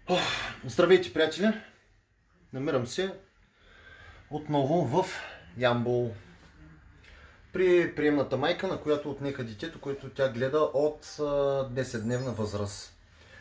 Здравейте, приятели! Намирам се отново в Ямбол при приемната майка, на която отнеха детето, което тя гледа от 10-дневна възраст.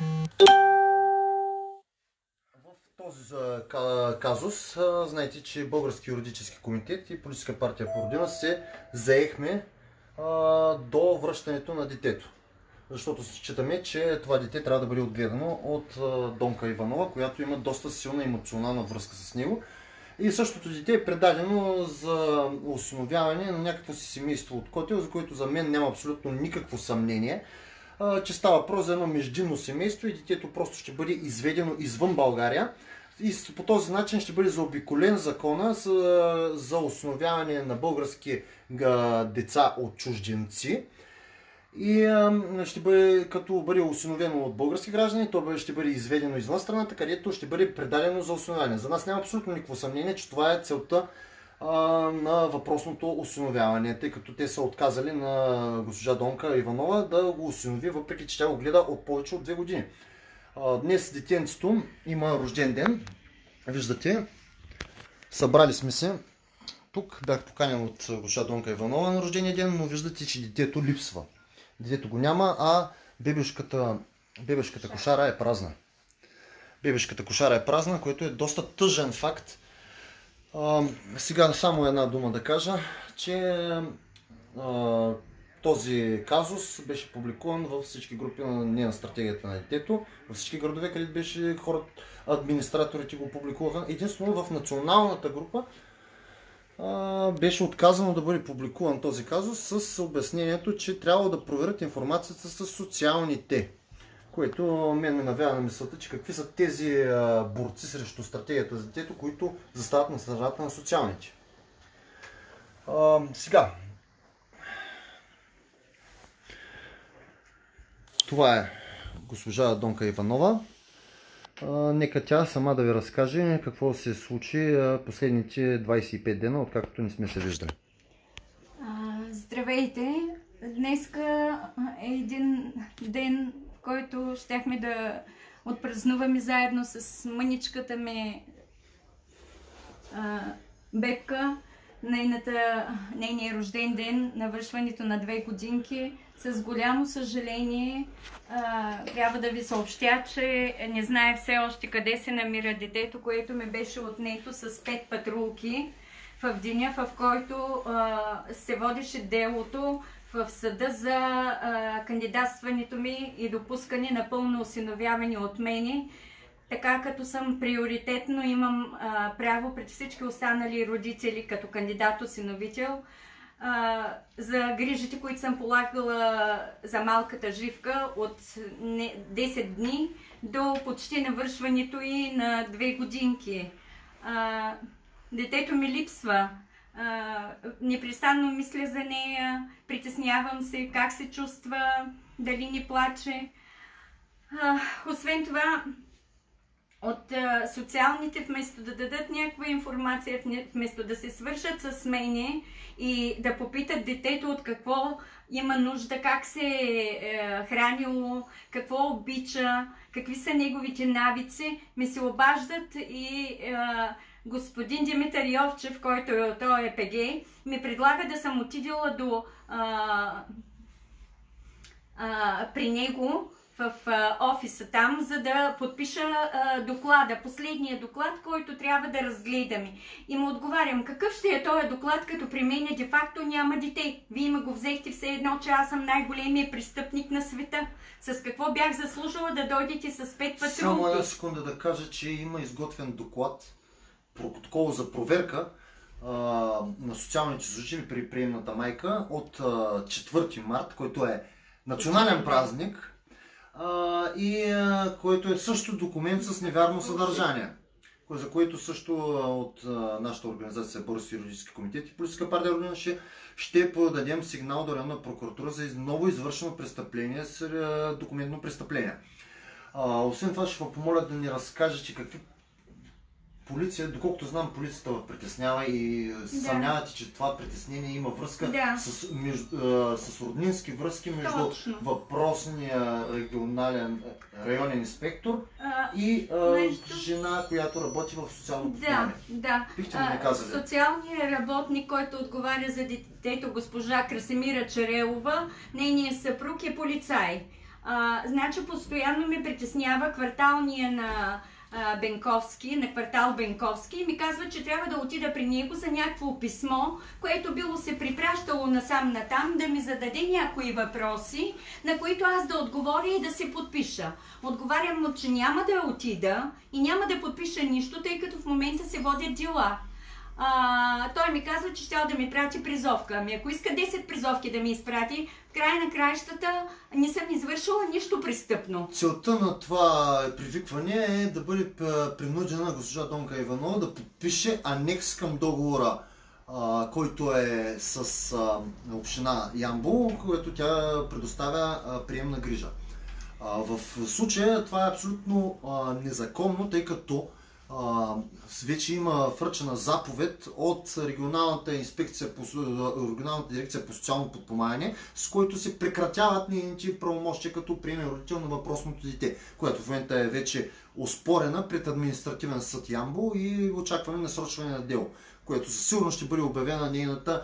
В този казус знаете, че Български юридически комитет и Политическа партия по родина се заехме до връщането на детето. Защото считаме, че това дете трябва да бъде отгледано от Донка Иванова, която има доста силна емоционална връзка с него. И същото дете е предадено за осиновяване на някакво си семейство от Котел, за което за мен няма абсолютно никакво съмнение, че става въпрос за едно междинно семейство и детето просто ще бъде изведено извън България. И по този начин ще бъде заобиколен закона за осиновяване на български деца от чужденци. И ще бъде, като бъде осиновено от български граждани, то ще бъде изведено извън страната, където ще бъде предадено за осиновяване. За нас няма абсолютно никакво съмнение, че това е целта на въпросното осиновяване, тъй като те са отказали на госпожа Донка Иванова да го осинови, въпреки че тя го гледа от повече от 2 години. Днес детенцето има рожден ден. Виждате, събрали сме се. Тук бях поканен от госпожа Донка Иванова на рождения ден, но виждате, че детето липсва. Детето го няма, а бебешката кошара е празна. Бебешката кошара е празна, което е доста тъжен факт. Сега само една дума да кажа, че този казус беше публикуван във всички групи на стратегията на детето, във всички градове, където беше хората, администраторите го публикуваха. Единствено в националната група беше отказано да бъде публикуван този казус с обяснението, че трябва да проверят информацията с социалните. Което мен ме навява на мисълта, че какви са тези борци срещу стратегията за детето, които застават на страната на социалните. Сега. Това е госпожа Донка Иванова. Нека тя сама да ви разкаже какво се случи последните 25 дена, откакто не сме се виждали. Здравейте! Днеска е един ден, в който щяхме да отпразнуваме заедно с мъничката ми Бебка нейния рожден ден, навършването на 2 годинки. С голямо съжаление трябва да ви съобщя, че не знае все още къде се намира детето, което ми беше отнето с 5 патрулки в деня, в който се водеше делото в съда за кандидатстването ми и допускане на пълно осиновяване от мене. Така като съм приоритетно, имам право пред всички останали родители като кандидат-осиновител за грижите, които съм полагала за малката Живка от 10 дни до почти навършването и на 2 годинки. Детето ми липсва. Непрестанно мисля за нея, притеснявам се как се чувства, дали не плаче. Освен това, от социалните, вместо да дадат някаква информация, вместо да се свършат с мене и да попитат детето от какво има нужда, как се е хранило, какво обича, какви са неговите навици, ми се обаждат и господин Димитър Йовчев, който той е ПГ, ми предлага да съм отидела при него в офиса там, за да подпиша доклада, последния доклад, който трябва да разгледаме. И му отговарям, какъв ще е този доклад, като при мен де-факто няма дете? Вие ме го взехте все едно, че аз съм най-големия престъпник на света. С какво бях заслужила да дойдете с 5 патрулки? Само една секунда да кажа, че има изготвен доклад, протокол за проверка на социалните служители при приемната майка от 4 март, който е национален празник, и който е също документ с невярно съдържание, за което също от нашата организация Български юридически комитет и Политическа партия Родина ще подадем сигнал до районна прокуратура за ново извършено престъпление с документно престъпление. Освен това ще ви помоля да ни разкажете какви полиция, доколкото знам, полицията ме притеснява и съмнявате, че това притеснение има връзка с роднински връзки между въпросния районен инспектор и жена, която работи в социално подпомагане. Бихте ли ми казали? Социалният работник, който отговаря за детето, госпожа Красимира Черелова, нейният съпруг е полицай. Значи постоянно ме притеснява кварталния на Бенковски, на квартал Бенковски, и ми казва, че трябва да отида при него за някакво писмо, което било се припращало насам-натам, да ми зададе някои въпроси, на които аз да отговоря и да се подпиша. Отговарям му, че няма да отида и няма да подпиша нищо, тъй като в момента се водят дела. Той ми казва, че щял да ми прати призовка. Ами ако иска 10 призовки да ми изпрати, в края на краищата не съм извършила нищо престъпно. Целта на това привикване е да бъде принудена госпожа Донка Иванова да подпише анекс към договора, който е с община Ямбол, който тя предоставя приемна грижа. В случая това е абсолютно незаконно, тъй като вече има връчена заповед от регионалната дирекция по социално подпомагане, с който се прекратяват нейните правомощия като приемен родител на въпросното дете, което в момента е вече оспорена пред административен съд Ямбол и очакваме насрочване на дело, което със сигурност ще бъде обявена нейната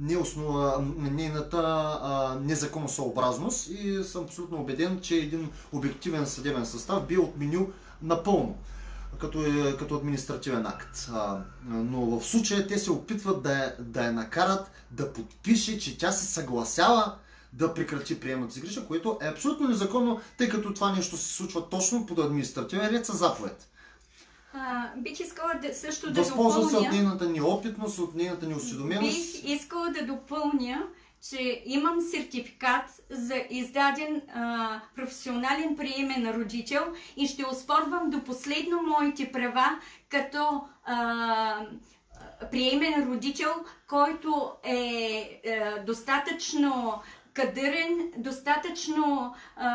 незаконосъобразност, и съм абсолютно убеден, че един обективен съдебен състав би отменил напълно като административен акт. Но в случая те се опитват да я накарат да подпише, че тя се съгласява да прекрати приемната си грижа, което е абсолютно незаконно, тъй като това нещо се случва точно под административен ред със заповед. Бих искала също да възползва се от нейната неопитност, от нейната неосведоменост. Бих искала да допълня, че имам сертификат за издаден професионален приемен родител и ще оспорвам до последно моите права като приемен родител, който е достатъчно кадърен, достатъчно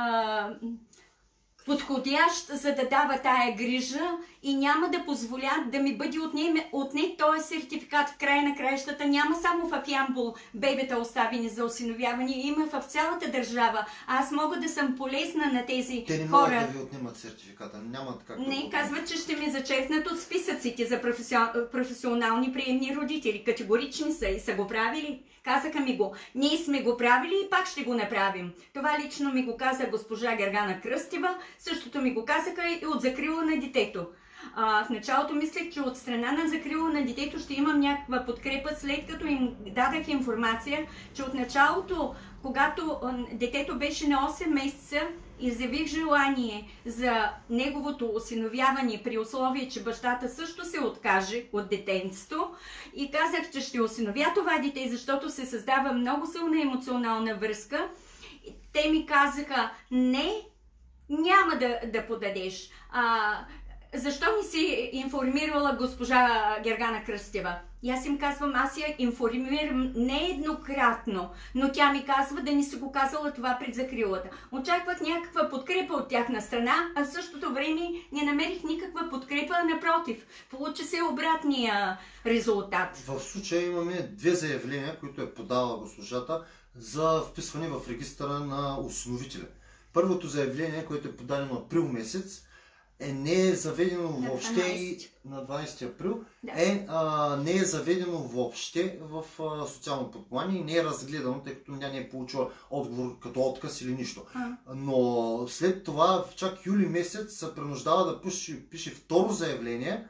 подходящ, за да дава тая грижа, и няма да позволя да ми бъде отнет този сертификат. В края на краищата няма само в Ямбол бебета оставени за осиновяване, има в цялата държава. Аз мога да съм полезна на тези хора. Те не могат да ви отнемат сертификата, нямат как да не, казват, че ще ме зачеркнат от списъците за професионални приемни родители. Категорични са и са го правили. Казаха ми го. Ние сме го правили и пак ще го направим. Това лично ми го каза госпожа Гергана Кръстева. Същото ми го казаха и от закрила на детето. В началото мислех, че от страна на закрила на детето ще имам някаква подкрепа, след като им дадах информация, че от началото, когато детето беше на 8 месеца, изявих желание за неговото осиновяване при условие, че бащата също се откаже от детенцето, и казах, че ще осиновя това дете, защото се създава много силна емоционална връзка. Те ми казаха: не, няма да подадеш. Защо не си информирала госпожа Гергана Кръстева? И аз им казвам, аз я информирам нееднократно, но тя ми казва да не си го казала това пред закрилата. Очаквах някаква подкрепа от тяхна страна, а в същото време не намерих никаква подкрепа, напротив. Получи се обратния резултат. В случая имаме две заявления, които е подала госпожата за вписване в регистъра на осиновителя. Първото заявление, което е подадено април месец, не е заведено въобще на 12 април, не е заведено въобще в социално подпомагане и не е разгледано, тъй като тя не е получила отговор като отказ или нищо. Но след това, чак юли месец, се принуждава да пише второ заявление,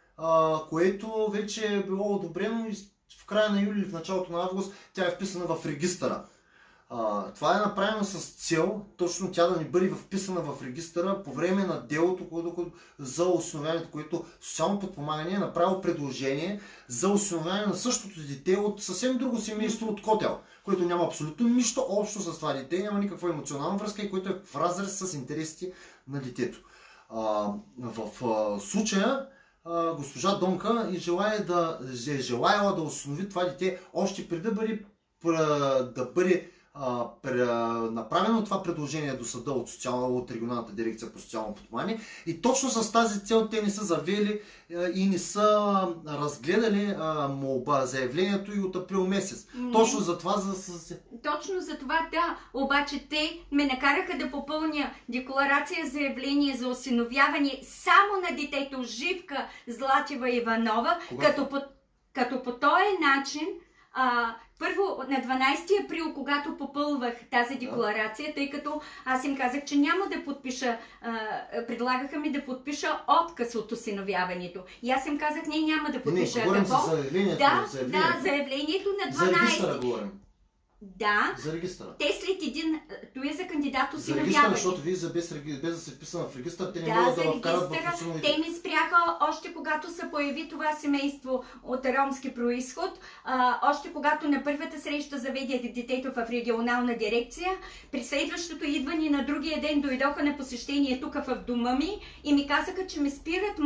което вече е било одобрено, и в края на юли или в началото на август тя е вписана в регистъра. Това е направено с цел точно тя да не бъде вписана в регистъра по време на делото за осиновяването, което социално подпомагане е направило предложение за осиновяване на същото дете от съвсем друго семейство, от Котел, което няма абсолютно нищо общо с това дете, няма никаква емоционална връзка и което е в разрез с интересите на детето. В случая госпожа Донка е желаяла да осинови това дете още преди да бъде направено това предложение до съда от регионалната дирекция по социално подпомагане и точно с тази цел те не са завели и не са разгледали заявлението и от април месец. Точно за това Точно за това, да. Обаче те ме накараха да попълня декларация заявление за осиновяване само на детето Живка Златева Иванова, като по този начин първо на 12 април, когато попълвах тази декларация, тъй като аз им казах, че няма да подпиша, предлагаха ми да подпиша отказ от осиновяването. И аз им казах, не, няма да подпиша. Не, говорим за заявлението. Да, заявлението на 12. За регистъра говорим. Да. За регистъра. Те след един... Той е за кандидат осиновяване. За регистъра, защото вие без да се вписана в регистър, те не могат да вкарат в осиновител. Те ми спряха още когато се появи това семейство от ромски происход, още когато на първата среща заведе детето в регионална дирекция, при следващото идване на другия ден дойдоха на посещение тук в дома ми и ми казаха, че ми спират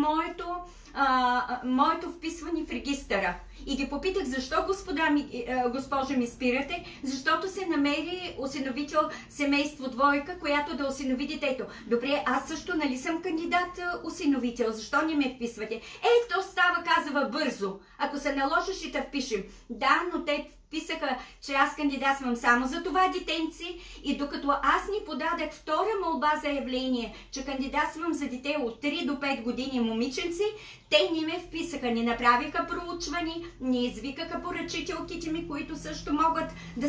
моето вписване в регистъра. И ги попитах, защо госпожа ми спирате? Защото се намери осиновител семейство двойка, която да осинови детето. Добре, аз също нали съм кандидат осиновител, защо не ме вписвате? То става, казва, бързо. Ако се наложи, ще те впишем. Да, но те вписаха, че аз кандидатствам само за това детенци и докато аз ни подадах втора молба заявление, че кандидатствам за дете от 3 до 5 години момиченци, те не ме вписаха, не направиха проучване, не извикаха поръчителките ми, които също могат да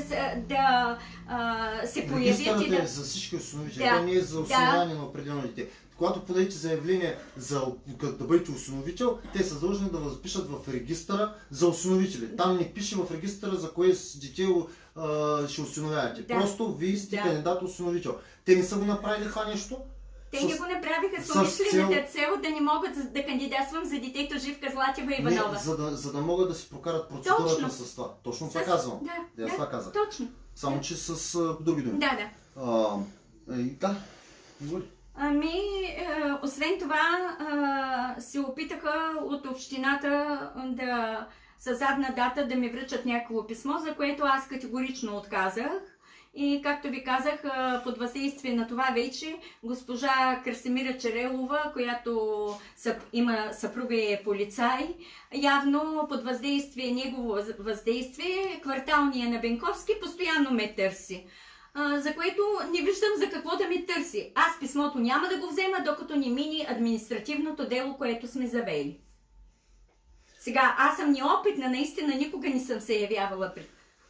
се появят. Регистърът е за всички осиновители, не е за осиновяване на определено дете. Когато подадете заявление да бъдете осиновител, те са длъжни да възпишат в регистъра за осиновители. Там не пише в регистъра за кое дете ще осиновявате. Да. Просто вие сте кандидат осиновител. Те не са го направили това нещо. Те не го направиха с умислената цел да не могат да кандидатствам за детето Живка Златева Иванова. Не, за да могат да си прокарат процедурата с това. Точно това казвам. Да, това казах. Точно. Само че с други думи. Да. Освен това, се опитаха от общината да със задна дата да ми връчат някакво писмо, за което аз категорично отказах. И както ви казах, под въздействие на това вече госпожа Красимира Черелова, която има съпруга и е полицай, явно под негово въздействие, кварталния на Бенковски постоянно ме търси. За което не виждам за какво да ме търси. Аз писмото няма да го взема, докато не мини административното дело, което сме завели. Сега, аз съм неопитна, наистина никога не съм се явявала пред.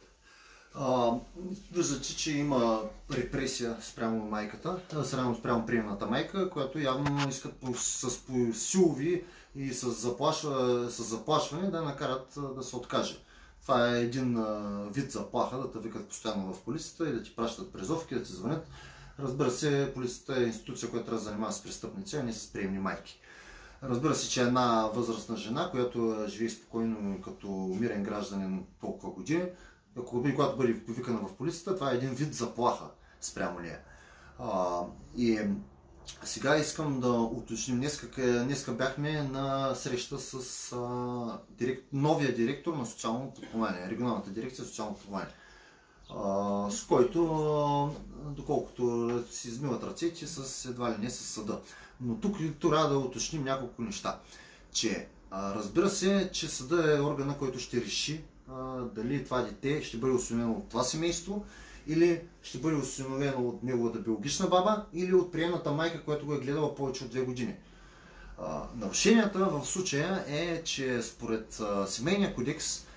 Виждате, че има репресия спрямо майката, спрямо приемната майка, която явно искат с силови и с заплашване да накарат да се откаже. Това е един вид заплаха, да те викат постоянно в полицията и да ти пращат призовки, да ти звънят. Разбира се, полицията е институция, която трябва да занимава с престъпници, а не с приемни майки. Разбира се, че една възрастна жена, която живее спокойно като мирен гражданин толкова години, когато бъде повикана в полицията, това е един вид заплаха спрямо нея. И сега искам да уточним. Днеска бяхме на среща с новия директор на социално подпомагане, регионалната дирекция социално подпомагане, с който, доколкото си измиват ръцете, едва ли не с съда. Но тук трябва да уточним няколко неща. Че разбира се, че съда е органа, който ще реши дали това дете ще бъде осиновено от това семейство, или ще бъде осиновено от неговата биологична баба, или от приемната майка, която го е гледала повече от 2 години. Нарушенията в случая е, че според семейния кодекс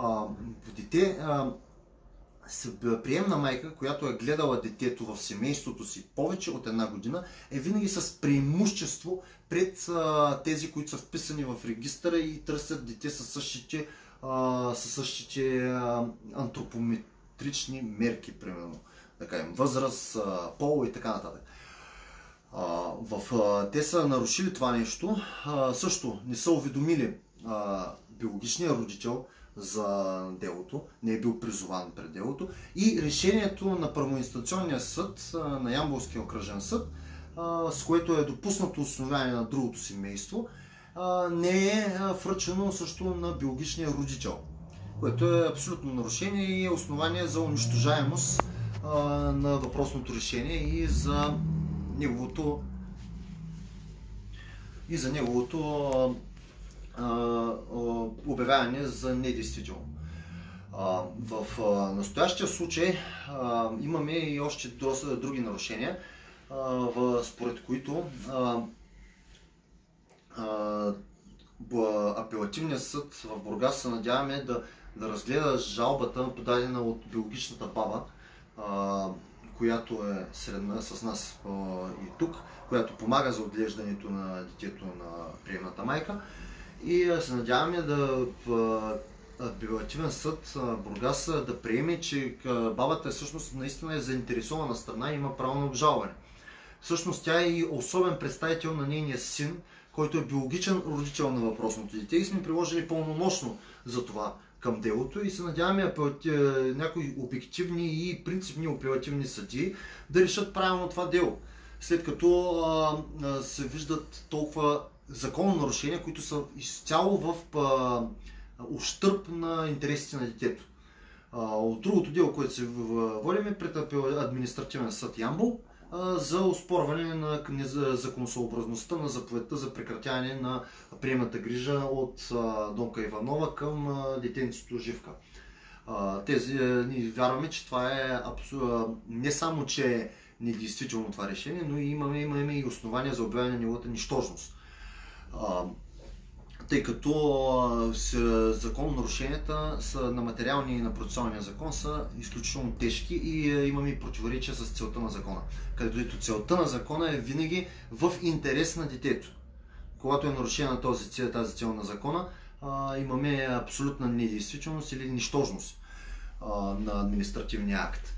приемна майка, която е гледала детето в семейството си повече от 1 година, е винаги с преимущество пред тези, които са вписани в регистъра и търсят дете със същите антропометрични мерки, примерно, да кажем, възраст, пол и така нататък. Те са нарушили това нещо, също не са уведомили биологичния родител за делото, не е бил призован пред делото и решението на първоинстанционния съд, на Ямболския окръжен съд, с което е допуснато осиновяване на другото семейство, не е връчено също на биологичния родител, което е абсолютно нарушение и е основание за унищожаемост на въпросното решение и за неговото обявяване за недействително. В настоящия случай имаме и още други нарушения, според които апелативният съд в Бургас се надяваме да разгледа жалбата, подадена от биологичната баба, която е с нас и тук, която помага за отглеждането на детето на приемната майка. И се надяваме апелативен съд Бургас да приеме, че бабата всъщност наистина е заинтересована страна и има право на обжалване. Всъщност тя е и особен представител на нейния син, който е биологичен родител на въпросното дете и сме приложили пълномощно за това към делото и се надяваме някои обективни и принципни апелативни съдии да решат правилно това дело, след като се виждат толкова закононарушения, които са изцяло в ущърб на интересите на детето. От другото дело, което се водим пред административен съд Ямбол за оспорване на законосъобразността на заповедта за прекратяване на приемната грижа от Донка Иванова към детенцето Живка. Ние вярваме, че това е не само, че е недействително това решение, но и имаме и основания за обявяване на неговата нищожност. Тъй като закононарушенията на материалния и на процесуалния закон са изключително тежки и имаме и противоречия с целта на закона. Където целта на закона е винаги в интерес на детето. Когато е нарушена тази цел на закона, имаме абсолютна недействителност или нищожност на административния акт.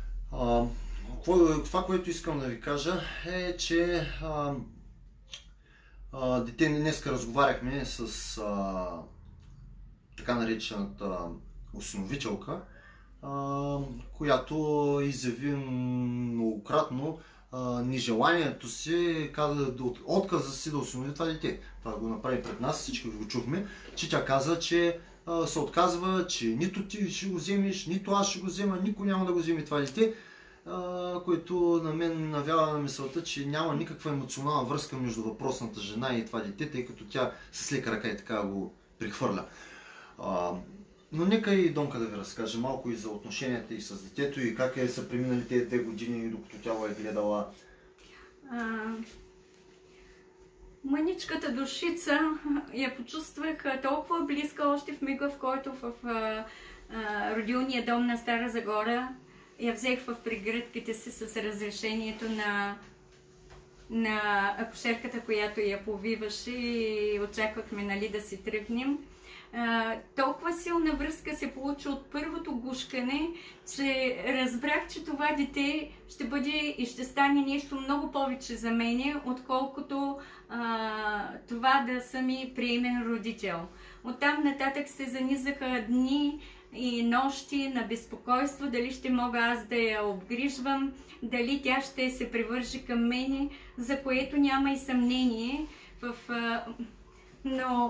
Това, което искам да ви кажа е, че днеска разговаряхме с така наречената осиновителка, която изяви многократно нежеланието си, отказа си да осинови това дете. Това го направи пред нас, всички го чухме, че тя каза, че се отказва, че нито ти ще го вземеш, нито аз ще го взема, никой няма да го вземе това дете, което на мен навява на мисълта, че няма никаква емоционална връзка между въпросната жена и това дете, тъй като тя с лека ръка и така го прехвърля. Но нека и Донка да ви разкаже малко и за отношенията и с детето и как са преминали тези 2 години, докато тя го е гледала. Мъничката душица я почувствах толкова близка още в мига, в който в родилния дом на Стара Загора я взех в прегръдките си с разрешението на акушерката, която я повиваше и очаквахме, нали, да си тръгнем. Толкова силна връзка се получи от първото гушкане, че разбрах, че това дете ще бъде и ще стане нещо много повече за мене, отколкото това да съм и приемен родител. Оттам нататък се занизаха дни и нощи на безпокойство, дали ще мога аз да я обгрижвам, дали тя ще се привържи към мене, за което няма и съмнение. Но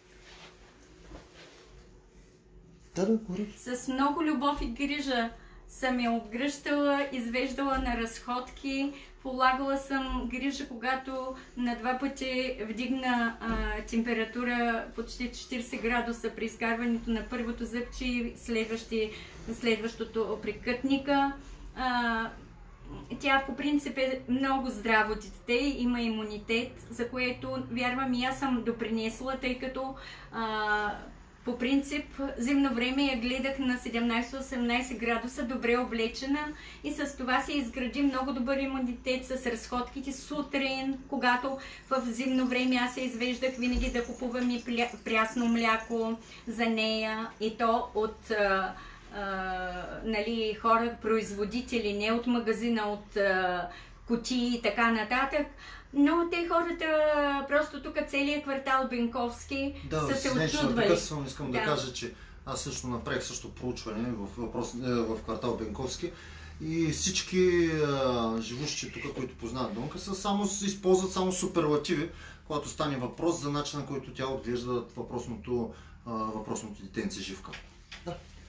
с много любов и грижа съм я обгръщала, извеждала на разходки, полагала съм грижа, когато на 2 пъти вдигна температура почти 40 градуса при изкарването на първото зъбче и следващото прикътника. Тя по принцип е много здраво дете, има имунитет, за което вярвам и аз съм допринесла, тъй като по принцип зимно време я гледах на 17-18 градуса, добре облечена и с това се изгради много добър имунитет с разходките сутрин, когато в зимно време аз се извеждах винаги да купувам и прясно мляко за нея и то от нали, хора, производители, не от магазина, от кутии и така нататък. Но те хората, просто тук целият квартал Бенковски са се очудвали. Искам да кажа, че аз също направих проучване в квартал Бенковски и всички живущи тук, които познават Донка, използват само суперлативи, когато стане въпрос за начина, който тя отглежда въпросното детенце Живка. Да.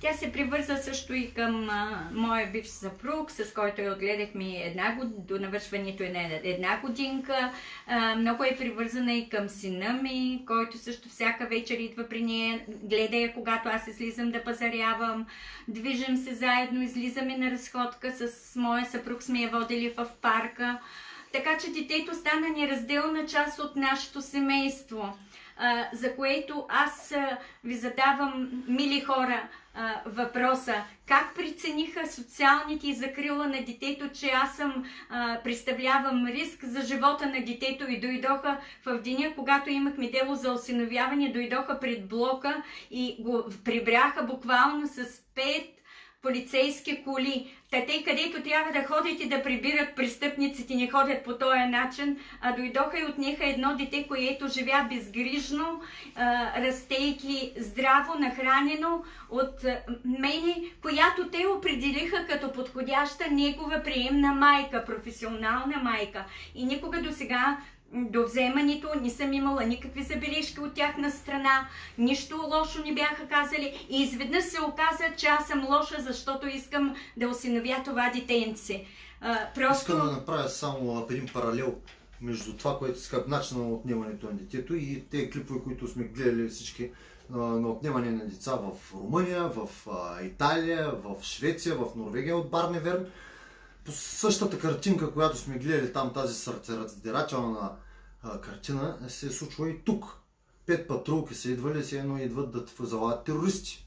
Тя се привърза също и към моя бивш съпруг, с който я отгледахме до навършването една годинка. Много е привързана и към сина ми, който също всяка вечер идва при нея, гледа я, когато аз излизам да пазарявам. Движим се заедно, излизаме на разходка, с моя съпруг сме я водили в парка. Така че детето стана неразделна част от нашето семейство, за което аз ви задавам, мили хора, въпроса: как прецениха социалните и закрила на детето, че аз представлявам риск за живота на детето, и дойдоха в деня, когато имахме дело за осиновяване, дойдоха пред блока и го прибряха буквално с 5 полицейски коли. Те, където трябва да ходят и да прибират престъпниците, не ходят по този начин, а дойдоха и отнеха едно дете, което живя безгрижно, растейки здраво, нахранено от мене, която те определиха като подходяща негова приемна майка, професионална майка. И никога до сега, до вземането, не съм имала никакви забележки от тяхна страна, нищо лошо не бяха казали, и изведнъж се оказа, че аз съм лоша, защото искам да осиновя това детенце. Искам да направя само един паралел между това, което ска начин на отнемането на детето, и тези клипове, които сме гледали всички на отнемане на деца в Румъния, в Италия, в Швеция, в Норвегия от Барневерн. По същата картинка, която сме гледали там, тази сърцераздирателна картина, се е случва и тук. 5 патрулки са идвали, се едно идват да залавят терористи.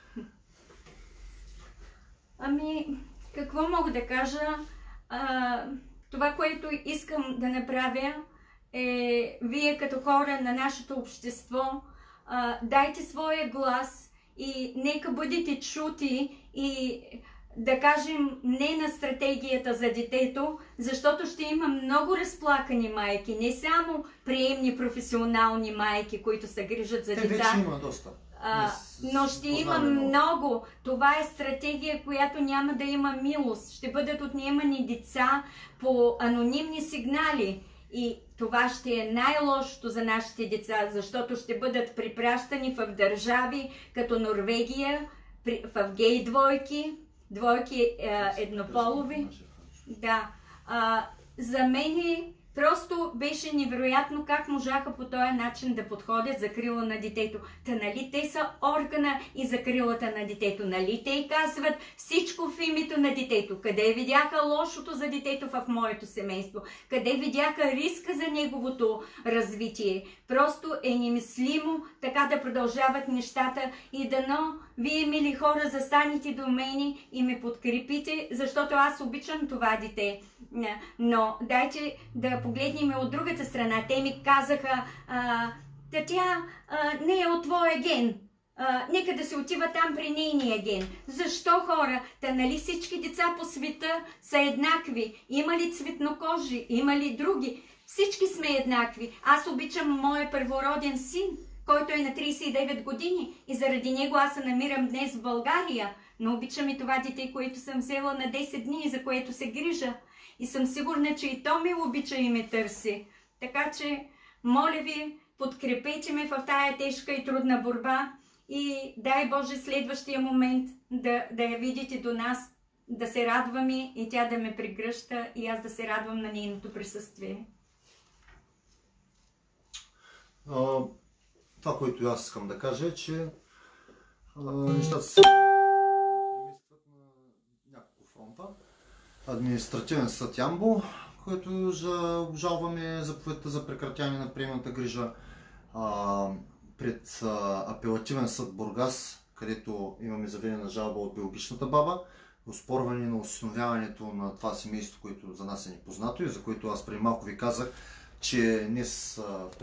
Ами, какво мога да кажа? Това, което искам да направя, е вие като хора на нашето общество, дайте своя глас и нека бъдете чути и да кажем не на стратегията за детето, защото ще има много разплакани майки, не само приемни професионални майки, които се грижат за деца. Вече има доста. Но ще има много. Това е стратегия, която няма да има милост. Ще бъдат отнемани деца по анонимни сигнали. И това ще е най-лошото за нашите деца, защото ще бъдат припращани в държави като Норвегия, в гей двойки еднополови. Да. За мен просто беше невероятно как можаха по този начин да подходят закрила на детето. Та нали те са органа и закрилата на детето? Нали те казват всичко в името на детето? Къде видяха лошото за детето в моето семейство? Къде видяха риска за неговото развитие? Просто е немислимо така да продължават нещата, и дано вие, мили хора, застанете до мене и ме подкрепите, защото аз обичам това дете. Но дайте да погледнем от другата страна. Те ми казаха: тя не е от твоя ген. Нека да се отива там при нейния ген. Защо, хора? Та нали всички деца по света са еднакви? Има ли цветнокожи? Има ли други? Всички сме еднакви. Аз обичам моя първороден син, който е на 39 години, и заради него аз се намирам днес в България. Но обичам и това дете, което съм взела на 10 дни, за което се грижа. И съм сигурна, че и то ме обича и ме търси. Така че, моля ви, подкрепете ме в тая тежка и трудна борба, и дай Боже следващия момент да я видите до нас, да се радваме и тя да ме прегръща и аз да се радвам на нейното присъствие. Това, което аз искам да кажа, е, че нещата се преместват на няколко фронта. Административен съд Ямбол, който обжалваме заповедта за прекратяване на приемната грижа, пред апелативен съд Бургас, където имаме заведена жалба от биологичната баба, оспорване на осиновяването на това семейство, което за нас е непознато и за което аз преди малко ви казах, че днес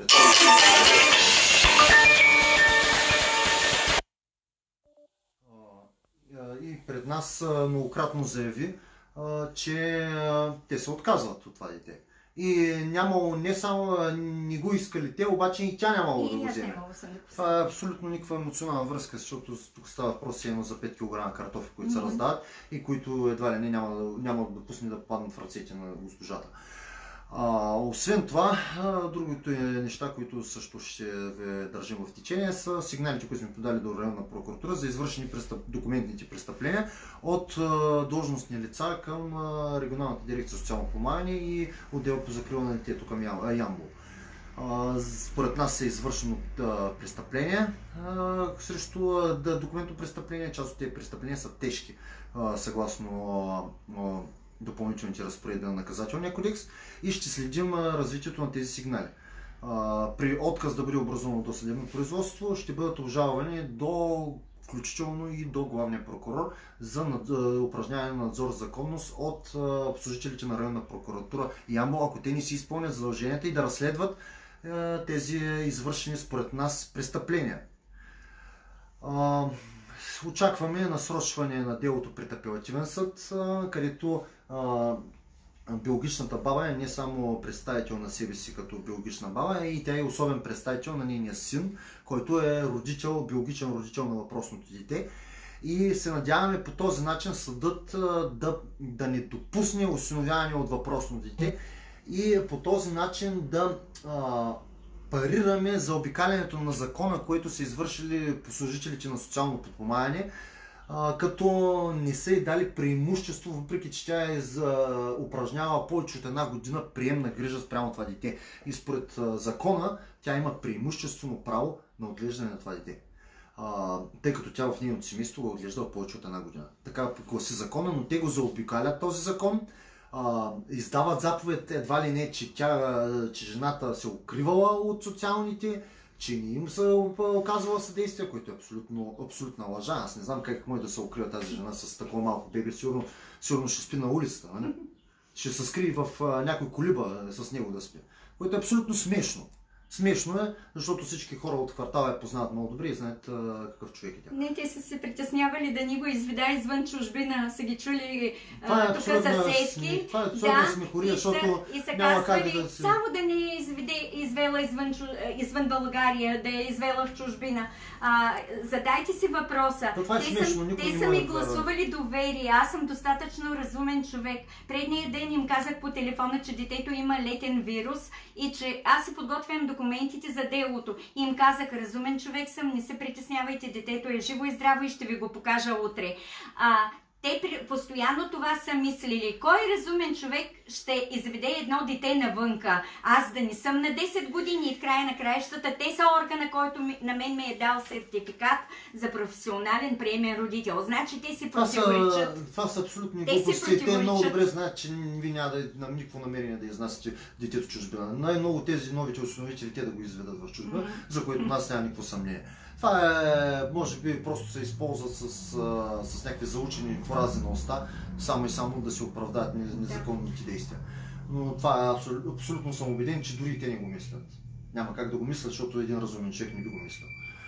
пред нас многократно заяви, че те се отказват от това дете. И нямало, не само не го искали те, обаче и тя нямало да го вземе. Това е абсолютно никаква емоционална връзка, защото тук става въпрос едно за 5 кг картофи, които се раздават и които едва ли не няма да допусне да попаднат в ръцете на госпожата. Освен това, другото неща, които също ще ви държим в течение, са сигналите, които сме подали до районна прокуратура за извършени документните престъпления от длъжностни лица към регионалната дирекция социално подпомагане и отдел по закрила на детето към Ямбол. Според нас е извършено престъпление срещу документно престъпление. Част от тези престъпления са тежки, съгласно допълнителните разпоредби на наказателния кодекс, и ще следим развитието на тези сигнали. При отказ да бъде образувано досъдебно производство ще бъдат обжалвани включително и до главния прокурор за упражняване на надзор за законност от служителите на районна прокуратура Ямбол, ако те не си изпълнят задълженията и да разследват тези извършени според нас престъпления. Очакваме насрочване на делото пред апелативен съд, където биологичната баба е не само представител на себе си като биологична баба, и тя е особен представител на нейния син, който е биологичен родител на въпросното дете. И се надяваме по този начин съдът да не допусне осиновяване от въпросно дете и по този начин да парираме за обикалянето на закона, което са извършили служителите на социално подпомагане, като не са й дали преимущество, въпреки че тя упражнява повече от една година приемна грижа спрямо това дете. И според закона тя има преимуществено право на отглеждане на това дете, тъй като тя в нейното семейство го отглежда повече от една година. Така гласи закона, но те го заобикалят този закон. Издават заповед едва ли не, че жената се укривала от социалните, че не им се оказвала съдействие, което е абсолютна лъжа. Аз не знам как може да се укрива тази жена с такова малко бебе. Сигурно ще спи на улицата. Не? Ще се скрие в някой колиба с него да спи. Което е абсолютно смешно. Смешно е, защото всички хора от квартала я познават много добре и знаят какъв човек е тя. Не, те са се притеснявали да ни го изведа извън чужбина, са ги чули тук съседки. Това е абсолютна смехория, защото няма как да се... Само да не извела извън България, да я извела в чужбина. Задайте си въпроса. Това е смешно, те са ми гласували доверие, аз съм достатъчно разумен човек. Предния ден им казах по телефона, че детето има летен вирус и че аз се подготвям документите за делото. И им казах, разумен човек съм, не се притеснявайте, детето е живо и здраво и ще ви го покажа утре. Те постоянно това са мислили. Кой разумен човек ще изведе едно дете навънка? Аз да не съм на 10 години и в края на краищата те са органа, който на мен ме е дал сертификат за професионален приемен родител. Значи те си противоречат. Това са абсолютни глупости. Те много добре знаят, че ви няма да никакво намерение да изнасяте детето в чужбина. Най-много тези новите осиновители те да го изведат в чужбина, за което нас няма никакво съмнение. Това е, може би, просто се използват с някакви заучени фрази на уста, само и само да се оправдаят незаконните действия. Но това е абсолютно съм убеден, че дори и те не го мислят. Няма как да го мислят, защото един разумен човек не би го мислял.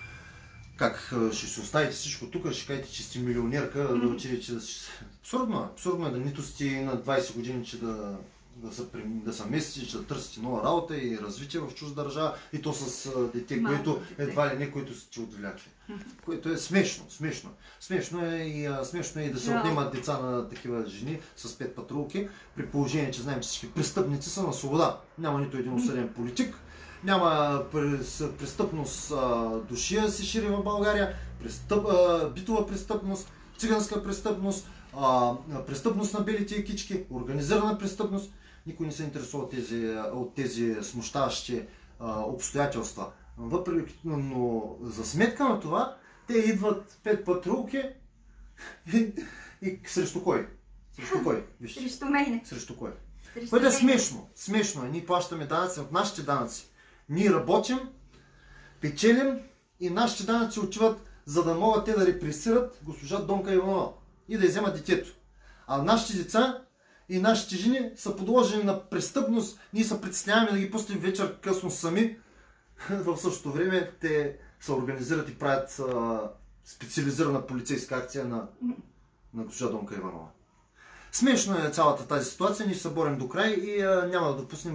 Как ще се оставите всичко тук, ще кажете, че сте милионерка, да отидете, че абсурдно е да нито сте на 20 години, че да се местите, че да търсите нова работа и развитие в чужда държава, и то с дете, което едва ли не, което сте отвлякли. Което е смешно. Смешно е и да се отнемат деца на такива жени с 5 патрулки, при положение, че знаем, че всички престъпници са на свобода. Няма нито един осъден политик, няма престъпност, душия се шири в България, битова престъпност, циганска престъпност, престъпност на белите екички, организирана престъпност. Никой не се интересува от тези смущаващи обстоятелства. Но за сметка на това, те идват 5 патрулки и срещу кой? Срещу кой? Срещу мен. Срещу кой? Което е смешно. Смешно е. Ние плащаме данъци от нашите данъци. Ние работим, печелим и нашите данъци отиват, за да могат те да репресират госпожа Донка Иванова и да вземат детето. А нашите деца и нашите жени са подложени на престъпност. Ние се притесняваме да ги пустим вечер късно сами. В същото време те се организират и правят специализирана полицейска акция на госпожа Донка Иванова. Смешно е цялата тази ситуация, ние ще се борим до край и няма да допуснем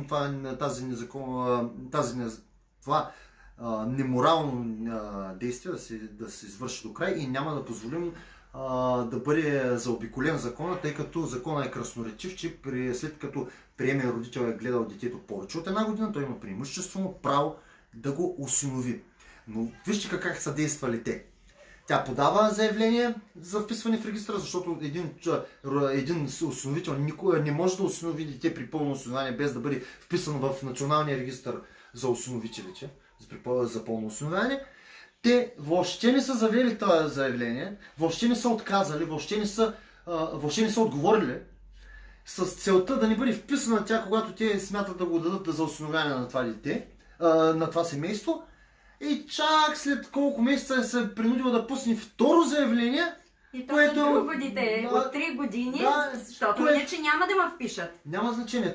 това неморално действие да се извърши до край и няма да позволим да бъде заобиколен закона, тъй като закона е красноречив, че след като приемен родител е гледал детето повече от една година, той има преимуществено право да го осинови. Но вижте как са действали те. Тя подава заявление за вписване в регистъра, защото един осиновител никога не може да осинови дете при пълно осиновяване, без да бъде вписан в Националния регистър за осиновителите, за пълно осиновяване. Те въобще не са завели това заявление, въобще не са отказали, въобще не са отговорили с целта да не бъде вписана тя, когато те смятат да го дадат за осиновяване на това дете, на това семейство. И чак след колко месеца се принудила да пусне второ заявление, и то е друго дете от 3 години, защото иначе няма да ме впишат. Няма значение.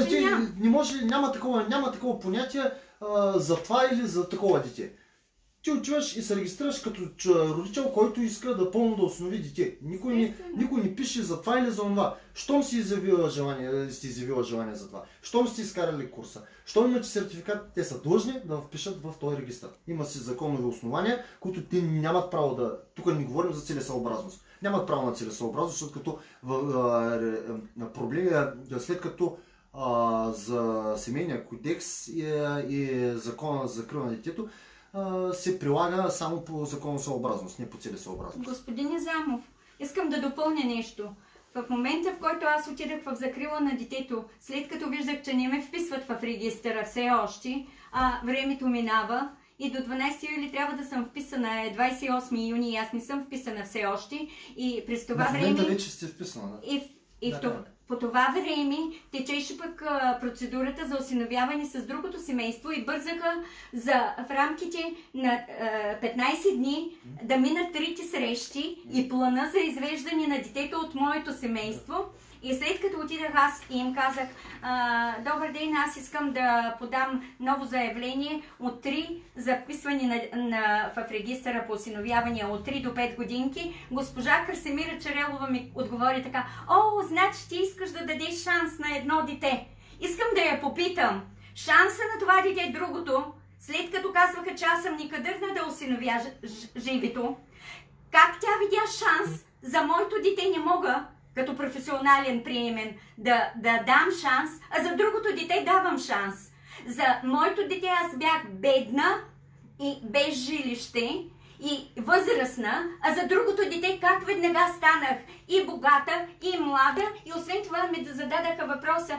Няма такова понятие за това или за такова дете. Ти отиваш и се регистрираш като родител, който иска да пълно да осинови дете. Никой не пише за това или за това. Щом си изявила желание за това, щом сте изкарали курса, щом имате сертификат, те са длъжни да впишат в този регистър. Има си законови основания, които те нямат право да... Тук не говорим за целесъобразност. Нямат право на целесъобразност, защото като проблеми, след като за семейния кодекс и закона за закрила на детето, се прилага само по законосъобразност, не по целесъобразност. Господин Низамов, искам да допълня нещо. В момента, в който аз отидах в закрила на детето, след като виждах, че не ме вписват в регистъра все още, времето минава и до 12 юли трябва да съм вписана, е 28 юни и аз не съм вписана все още. И през това време... В момента вече сте вписана, да? По това време течеше пък процедурата за осиновяване с другото семейство и бързаха в рамките на 15 дни да минат 3 срещи и плана за извеждане на детето от моето семейство. И след като отидах аз и им казах, добър ден, аз искам да подам ново заявление от 3 за вписване в регистъра по осиновявания от 3 до 5 годинки, госпожа Красимира Черелова ми отговори така: значи ти искаш да дадеш шанс на едно дете. Искам да я попитам, шанса на това дете другото, след като казваха, че аз съм некадърна да осиновя живето, как тя видя шанс за моето дете не мога като професионален приемен да дам шанс, а за другото дете давам шанс. За моето дете аз бях бедна и без жилище и възрастна, а за другото дете как веднага станах и богата, и млада, и освен това ми зададаха въпроса: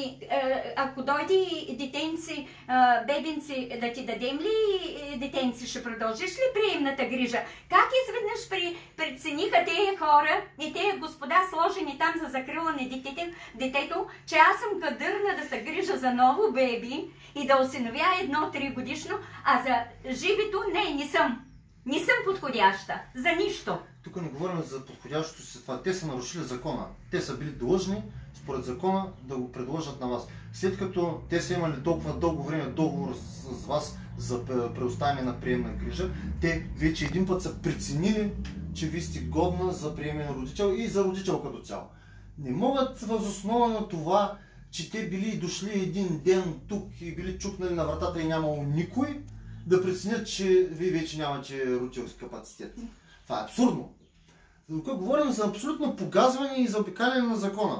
ако дойде детенци, бебенци, да ти дадем ли детенци, ще продължиш ли приемната грижа? Как изведнъж прецениха тези хора и тези господа, сложени там за закрила на детето, че аз съм кадърна да се грижа за ново беби и да осиновя едно 3 годишно, а за живето не съм. Не съм подходяща. За нищо. Тук не говорим за подходящото си това. Те са нарушили закона. Те са били длъжни, според закона, да го предложат на вас. След като те са имали толкова дълго време договор с вас за предоставяне на приемна грижа, те вече един път са преценили, че вие сте годна за приемен родител и за родител като цяло. Не могат въз основа на това, че те били дошли един ден тук и били чукнали на вратата и нямало никой, да преценят, че вие вече нямате родителски капацитет. Това е абсурдно. Тук говорим за абсолютно погазване и заобикаляне на закона.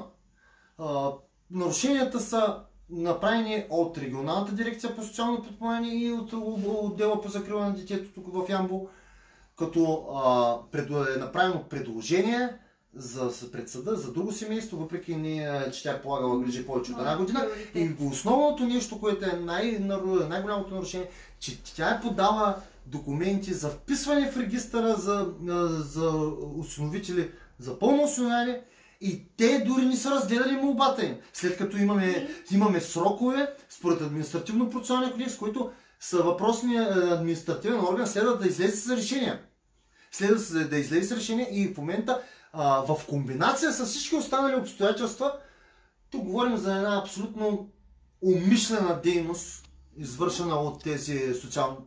Нарушенията са направени от регионалната дирекция по социално подпомагане и от отдела по закрила на детето тук в Ямбол, като е направено предложение пред съда за друго семейство, въпреки че тя е полагала грижи повече от една година. И основното нещо, което е най-голямото нарушение, че тя е подала документи за вписване в регистъра за осиновители, за пълно осиновяване, и те дори не са разгледали молбата им. След като имаме срокове, според административно-процесуалния кодекс, които са въпросният административен орган, следва да излезе с решение. Следва да излезе с решение и в момента в комбинация с всички останали обстоятелства, тук говорим за една абсолютно умишлена дейност, извършена от тези социални...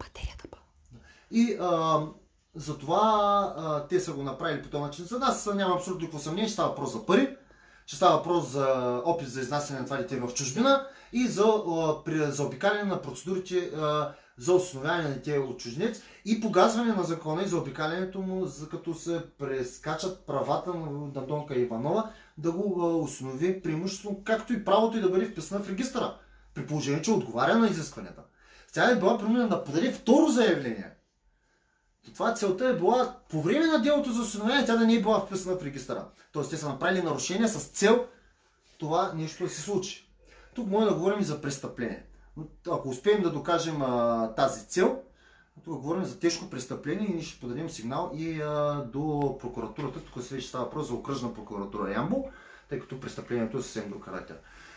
И затова те са го направили по този начин. За нас няма абсолютно никакво съмнение, става въпрос за пари. че става въпрос за опит за изнасяне на това дете в чужбина и за обикаляне на процедурите за осиновяване на дете от чужденец и погазване на закона и за обикалянето му, като се прескачат правата на Донка Иванова да го осинови преимуществено, както и правото и да бъде вписана в регистъра, при положение, че отговаря на изискванията. Тя е била принудена да подаде второ заявление. Това целта е била по време на делото за осиновяване тя да не е била вписана в регистъра. Тоест те са направили нарушения с цел това нещо да се случи. Тук може да говорим и за престъпление. Ако успеем да докажем тази цел, тук говорим за тежко престъпление и ние ще подадем сигнал и до прокуратурата. Тук се вече става въпрос за окръжна прокуратура Ямбол, тъй като престъплението е съвсем друг характер.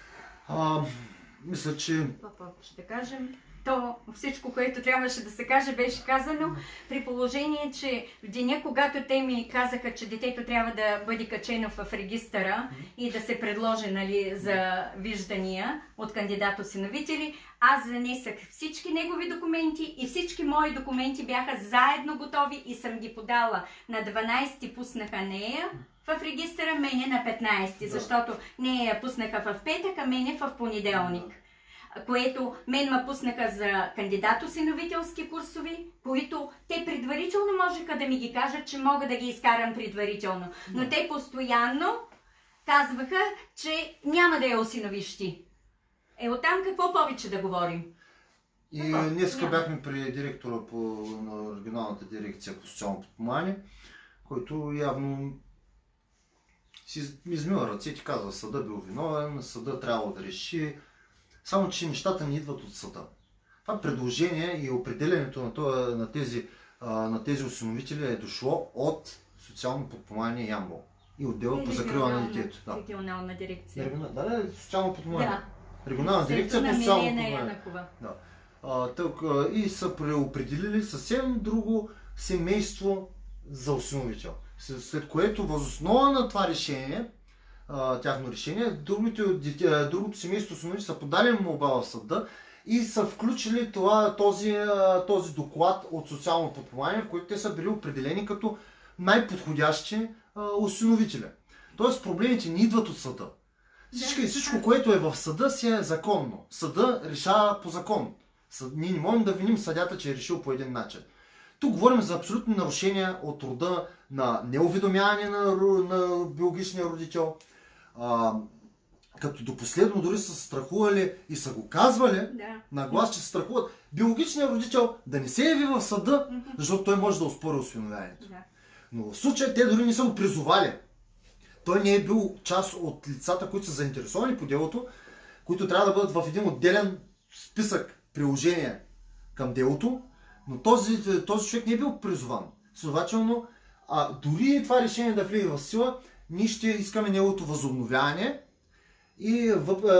Мисля, че... Ще кажем, то всичко, което трябваше да се каже, беше казано, при положение, че в деня, когато те ми казаха, че детето трябва да бъде качено в регистъра и да се предложи, нали, за виждания от кандидат-осиновители, аз занесах всички негови документи и всички мои документи бяха заедно готови и съм ги подала. На 12-ти пуснаха нея в регистъра, мене на 15-ти, защото нея пуснаха в петък, а мене в понеделник. Което мен ме пуснаха за кандидат-осиновителски курсови, които те предварително можеха да ми ги кажат, че мога да ги изкарам предварително. Но те постоянно казваха, че няма да я осиновиш ти. Оттам какво повече да говорим? И днеска бяхме при директора на регионалната дирекция по социално подпомагане, който явно си измива ръцете, казва, съда бил виновен, съда трябвало да реши. Само че нещата не идват от съда. Това предложение и определенето на тези осиновители е дошло от социално подпомагане Ямбол и отдела по закрила на детето. Регионална дирекция. Да, социално подпомагане. Да. Регионална дирекция по социално подпомагане. Да. И са преопределили съвсем друго семейство за осиновител. След което възоснова на това решение, тяхно решение, другото семейство осиновители са подали молба в съда и са включили този доклад от социално подпомагане, в който те са били определени като най-подходящи осиновители. Тоест проблемите не идват от съда. Всичко, което е в съда, си е законно. Съда решава по закон. Ние не можем да виним съдята, че е решил по един начин. Тук говорим за абсолютни нарушения от рода на неуведомяване на биологичния родител, като до последно дори са страхували и са го казвали на глас, че се страхуват биологичният родител да не се яви в съда, защото той може да оспори осиновяването. Но в случая те дори не са го призовали. Той не е бил част от лицата, които са заинтересовани по делото, които трябва да бъдат в един отделен списък приложения към делото, но този човек не е бил призован. Следователно, дори това решение да влезе в сила, ние ще искаме неговото възобновяване и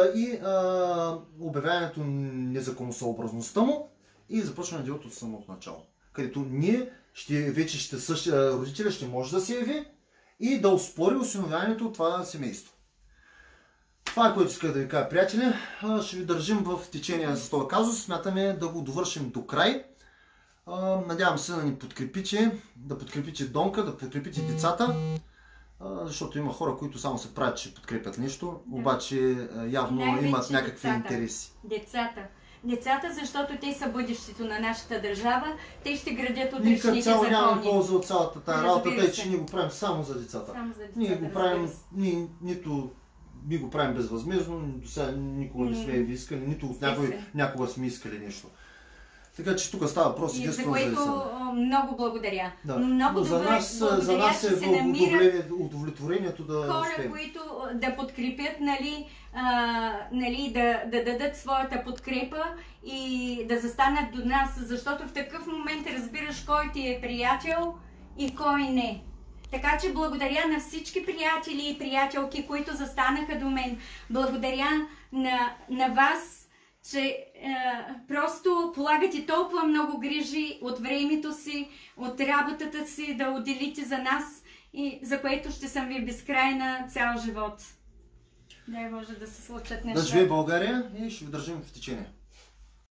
обявяването незаконосъобразността му и започване делото от самото начало. Където ние родителя ще може да се яви и да оспори осиновяването от това семейство. Това е, което исках да ви кажа, приятели. Ще ви държим в течение с този казус. Смятаме да го довършим до край. Надявам се да ни подкрепите, да подкрепите Донка, да подкрепите децата, защото има хора, които само се правят, че подкрепят нещо, обаче явно имат някакви интереси. Децата, защото те са бъдещето на нашата държава, те ще градят утрешните закони. Никак цяло нямаме полза от цялата тази работа, тъй че ние го правим само за децата. Ние го правим, ние го правим безвъзмездно, до сега никога не сме ви искали, нито някога сме искали нещо. Така че тук става въпрос единствено за децата. За което много благодаря. Да. Много за нас е удовлетворението да хора, успеем. които да подкрепят, да дадат своята подкрепа и да застанат до нас, защото в такъв момент разбираш кой ти е приятел и кой не. Така че благодаря на всички приятели и приятелки, които застанаха до мен. Благодаря на вас, че просто полагате толкова много грижи от времето си, от работата си да отделите за нас и за което ще съм ви безкрайна цял живот. Дай Боже да се случат неща. Да живее България и ще ви държим в течение.